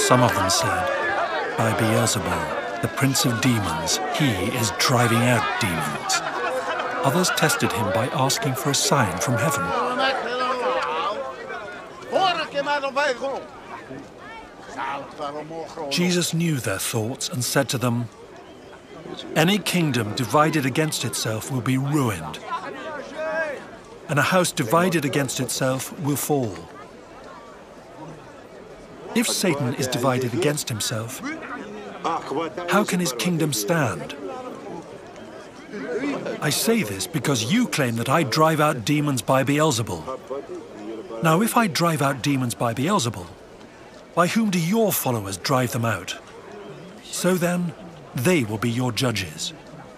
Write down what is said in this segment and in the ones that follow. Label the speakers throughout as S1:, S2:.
S1: Some of them said, "By Beelzebul, the prince of demons, he is driving out demons." Others tested him by asking for a sign from heaven. Jesus knew their thoughts and said to them, "Any kingdom divided against itself will be ruined, and a house divided against itself will fall. If Satan is divided against himself, how can his kingdom stand? I say this because you claim that I drive out demons by Beelzebul. Now, if I drive out demons by Beelzebul, by whom do your followers drive them out? So then, they will be your judges.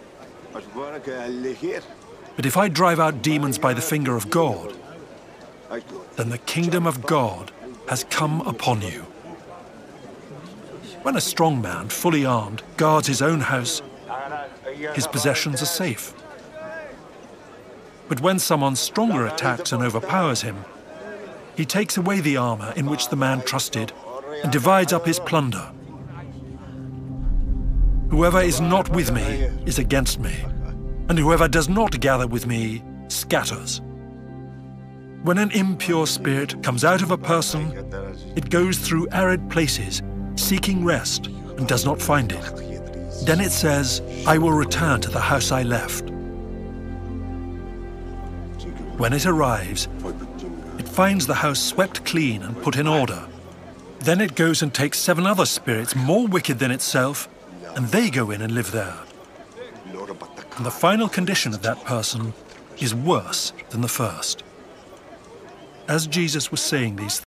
S1: But if I drive out demons by the finger of God, then the kingdom of God has come upon you. When a strong man, fully armed, guards his own house, his possessions are safe. But when someone stronger attacks and overpowers him, he takes away the armor in which the man trusted and divides up his plunder. Whoever is not with me is against me, and whoever does not gather with me scatters. When an impure spirit comes out of a person, it goes through arid places, seeking rest, and does not find it. Then it says, 'I will return to the house I left.' When it arrives, it finds the house swept clean and put in order. Then it goes and takes 7 other spirits more wicked than itself, and they go in and live there. And the final condition of that person is worse than the first." As Jesus was saying these